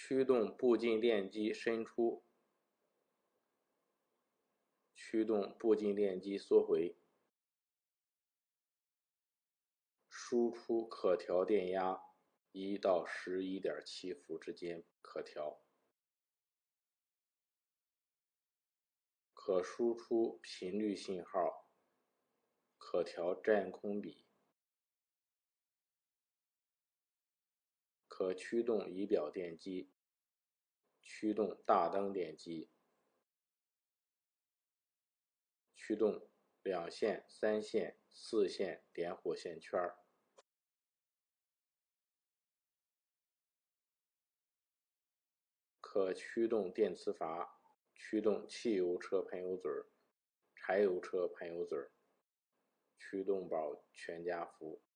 驱动步进电机伸出，驱动步进电机缩回。输出可调电压1到11.7伏之间可调。可输出频率信号，可调占空比。可驱动仪表电机，驱动大灯电机，驱动2线、3线、4线点火线圈。可驱动电磁阀，驱动汽油车喷油嘴、柴油车喷油嘴、驱动宝全家福。